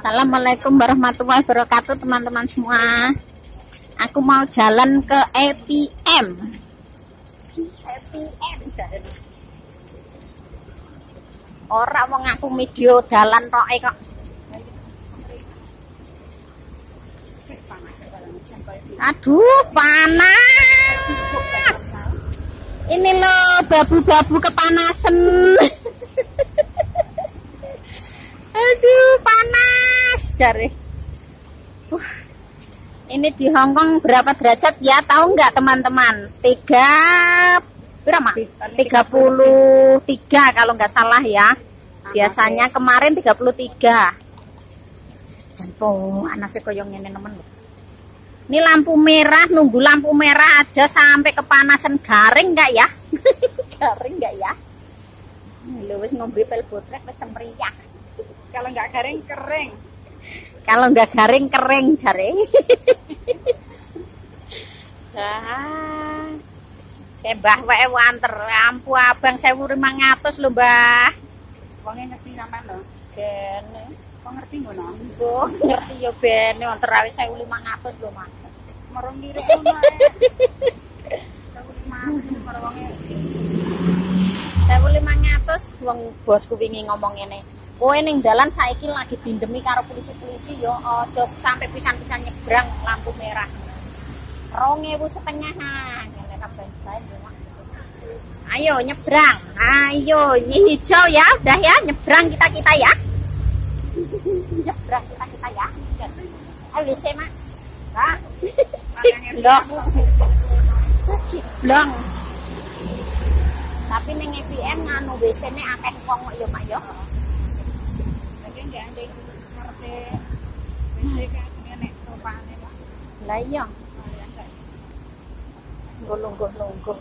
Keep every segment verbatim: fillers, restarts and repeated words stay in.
Assalamualaikum warahmatullahi wabarakatuh teman-teman semua. Aku mau jalan ke E P M. E P M jalan. Orang mau ngaku video dalan roke kok. Aduh, panas. Ini loh babu-babu kepanasan. Aduh, panas jari. Uh, ini di Hongkong berapa derajat ya? Tahu nggak teman-teman? Tiga berapa? Tiga puluh tiga kalau nggak salah ya. Biasanya kemarin tiga puluh tiga. Jangan anaknya koyong ini teman. Ini lampu merah, nunggu lampu merah aja sampai kepanasan. Garing nggak ya? Garing nggak ya? Lu wis ngombe pil botrek wis cemriyak. Kalau nggak garing kering. Kalau nggak garing kering jare. Nah, kayak mbah wae wanter lampu abang sewu limang atus lho mbah. Wonge ngesi sampean lho. Bene. Kok ngerti ngono? Mbok ngerti ya bene wanter awe sewu limang atus lho mas. Merung mirip ngono ae. sewu limang atus karo wonge. sewu limang atus wong bosku wingi ngomong ngene. Kowe ning dalan saiki lagi dindemi karo polisi-polisi yo aja sampai pisan-pisan nyebrang lampu merah. dua ribu setengah ngene kabeh bae. Ayo nyebrang. Ayo hijau ya, udah ya nyebrang kita-kita ya. Nyebrang kita-kita ya. Ayo wis Mak. Nah. Ciblong. Ciblong. Tapi ning E P M nganu W C-ne akeh wong yo Mak yo. Lah iya. Lungguh-lungguh.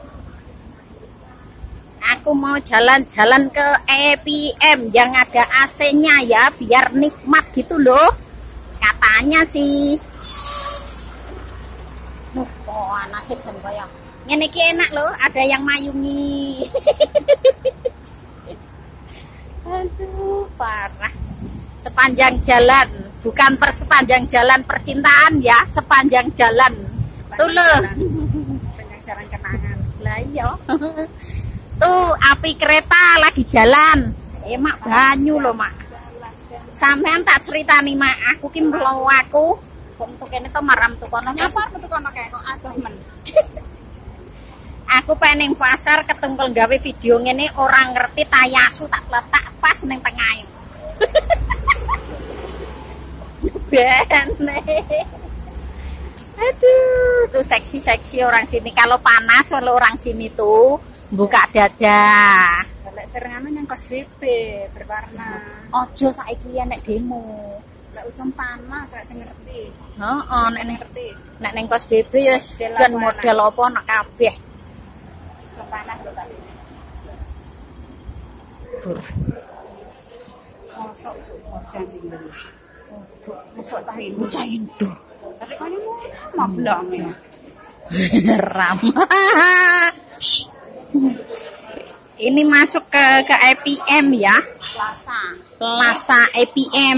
Aku mau jalan-jalan ke E P M yang ada A C-nya ya, biar nikmat gitu loh. Katanya sih. Nuh, oh anase jan kaya. Ngene iki enak loh, ada yang mayungi. Aduh, parah. Sepanjang jalan, bukan per sepanjang jalan percintaan ya, sepanjang jalan. Tuh loh. Sepanjang jalan kenangan. Lah iya. Tuh api kereta lagi jalan. Eh Mak banyu loh Mak. Sampean tak ceritani Mak, aku ki mlaku aku untuk kene to maram tuh kono. Nyapa metu kono kae kok adoh men. Aku pengen pasar ketungkel gawe video ngene orang ngerti tayasu tak letak pas ning tengah. Bene. Aduh, tuh seksi-seksi orang sini. Kalau panas kalau orang sini tuh buka dada. Lek serengane yang kos B B berwarna. Ojo saiki nek demo. Lek usum panas lek sing ngerti. Heeh, nek ning ngerti. Nek ning kos B B ya jan model apa nek kabeh. Usum panas lho tadi. Bur. Mosok mosok sing ngene. Mosok tah ini. Bocah Indo. Tapi kayaknya mau blong ya. Ram. Ini masuk ke ke E P M ya. Plaza. Plaza E P M.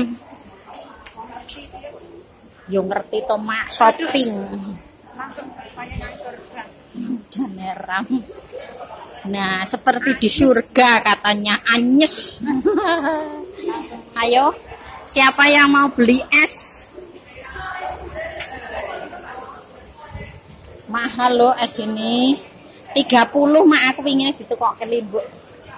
Yo ngerti to Mak, shopping. Langsung kayak nang surga. Jane ram. Nah, seperti di surga katanya, anyes. Ayo, siapa yang mau beli es? Mahal loh es ini. tiga puluh Mak, aku ingin ditukok kelimbuk.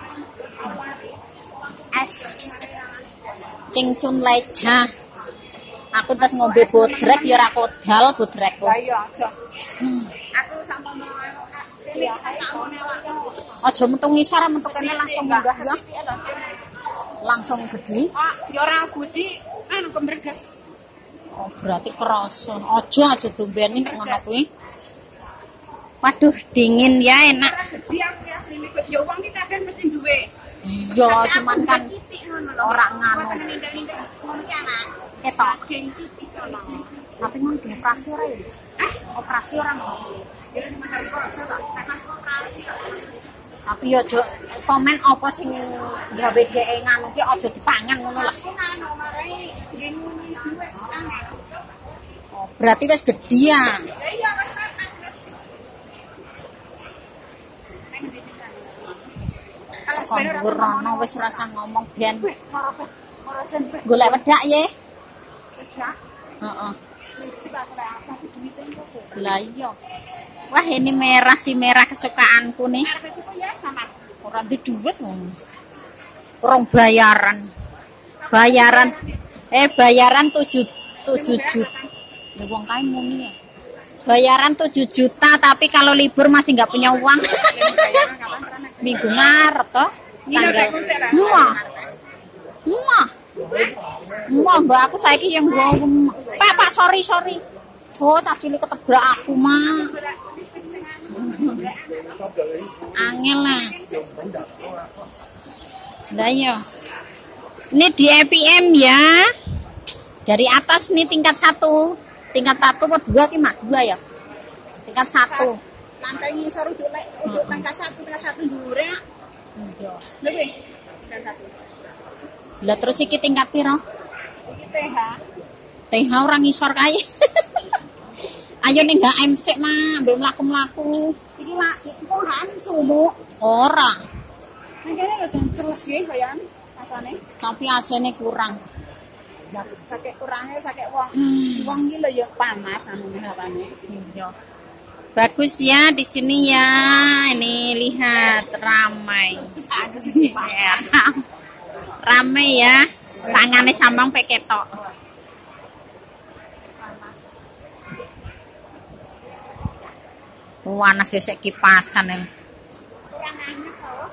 Es Cingcun Leja. Aku tas ngombe bodrek ya ora kodal bodrekku. Lah iya aja. Aku sampe mau iya Aja metu ngisor metu kene langsung munggah ya. Langsung gede. ah ya ora gudi anu kemreges. Oh, berarti kerasa. Aja aja dombeni nek ngono kuwi. Waduh, dingin ya enak. Gede aku ya asline kok ya wong ki kabeh mesti duwe. Iya, cuman kan orang nganu. Ngono ki anak. Ketok. Geng titik ngono. Tapi mau dioperasi ora ya? Eh, operasi ora mau. Jadi cuma dari kok tak panas operasi. Tapi yo aja komen apa sing gawe dhek nganu ki aja dipangan ngono lah. Oh, berarti wis gedhi ya. Sembrono wis rasa ngomong ben. Golek wedak ye. Heeh. Lah iya. Wah, ini merah sih, merah kesukaanku nih. Ora duwe duit ngono. Orang bayaran. Bayaran. Eh, bayaran tujuh juta. Ya wong kae muni ya. Bayaran tujuh juta tapi kalau libur masih nggak punya uang. Minggu ngarep toh. Tanggal. Muah. Muah. Muah mbak aku saiki yang gua. Pak, Pak, sorry, sorry. Oh, cacili ketebrak aku mah. Angel lah. Nah ya. Ini di E P M ya. Dari atas nih tingkat satu. Tingkat satu atau dua gimana? Dua ya. Tingkat satu. Lantai ngisor ujuk ujuk tingkat satu tingkat satu dulu ya. Iya. Lebih. Tingkat satu. Lah terus iki tingkat piro? Iki T H. T H orang ngisor kae. Ayo nih nggak M C mah, ambil melaku-melaku. Iki lah, kuhan sumuk. Ora. Makanya lo jangan terus ya, kayan. Asane. Tapi A C-nya kurang. Sakit kurangnya sakit uang. Uang ini lo yang panas anu hapane. Iya. Bagus ya di sini ya. Ini lihat ramai. Ya, ramai ya. Tangannya sambang pakai ketok. Panas ya sik kipasan ya. Kurang panas loh.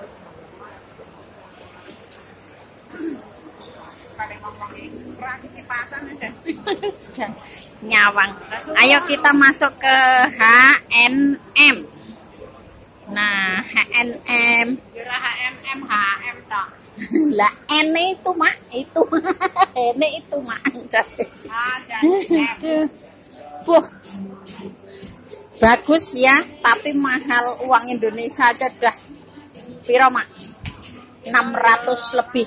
Pada ngomongin kurang kipasan aja. Nyawang. Ayo kita masuk ke H and M. Nah, H and M. Jurah H and M, H M tok. Lah N itu mak, itu. N itu mak. Ah, dan Buh. Bagus ya, tapi mahal. Uang Indonesia aja dah piro mak? enam ratus lebih.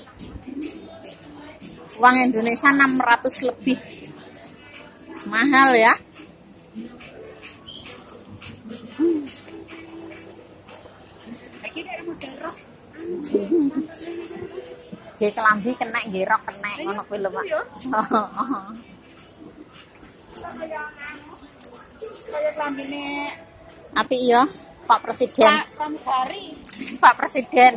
Uang Indonesia enam ratus lebih. Mahal ya. Hmm. Iki dari model rok. Nggih kelambi kena, nggih rok kena ngono kuwi lho mak. Kayak kelambine Apik ya, Pak Presiden. Pak Pramugari. Pak Presiden.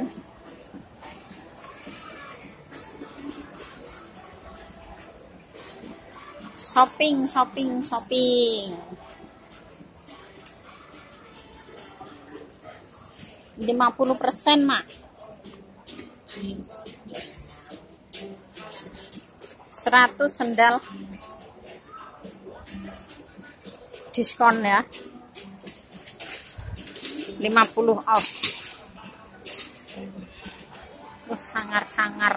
Shopping, shopping, shopping. lima puluh persen, Mak. seratus sendal. Diskon ya. lima puluh off. Oh, sangar-sangar.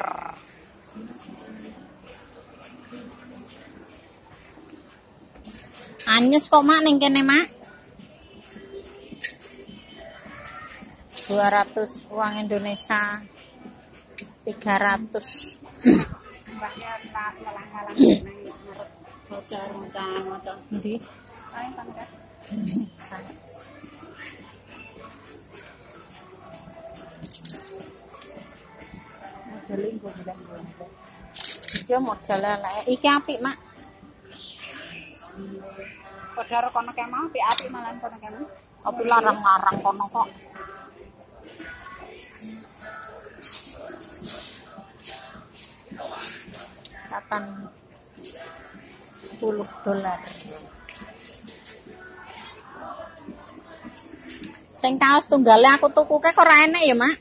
Anyes kok mak ning kene mak. dua ratus uang Indonesia. tiga ratus. Mbaknya tak lalang-lalang nang ngarep bocor-bocor. Endi? Ayo pangkat. Modeling kok bilang iki model elek. Iki apik, Mak. Kodar kono kemau apik malan kono kemau. Tapi larang-larang kono kok. delapan puluh dolar. Sing kaos tunggale aku tuku ke kok ora enek ya, Mak.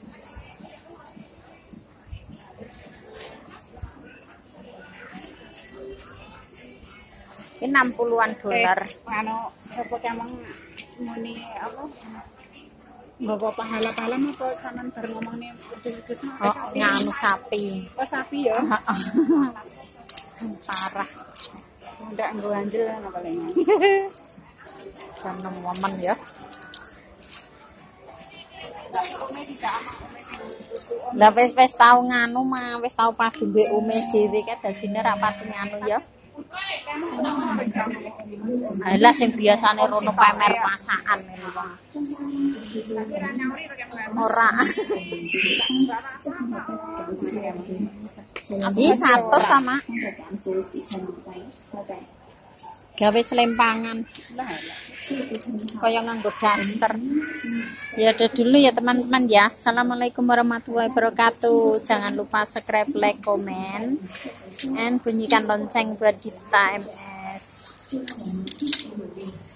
Ini enam puluhan dolar. Eh, anu sapa kemang muni apa? Bawa pahala-pahala apa sampean bar ngomongnya udus-udus nang Oh, sapi. nganu sapi. Oh, sapi ya. Parah. Ndak nggo anjel ana paling. Jam enam momen ya. Ndak Lah wis wis tau nganu mah, wis tau padu mbek ome dhewe kae dadine ra pati nganu ya. Alah sing biasane rono pamer masakan ngene wong. Ora. Abi satu sama. Gawe selempangan. Kayak nganggo daster. Ya udah dulu ya teman-teman ya. Assalamualaikum warahmatullahi wabarakatuh. Jangan lupa subscribe, like, komen, and bunyikan lonceng buat Dita M S.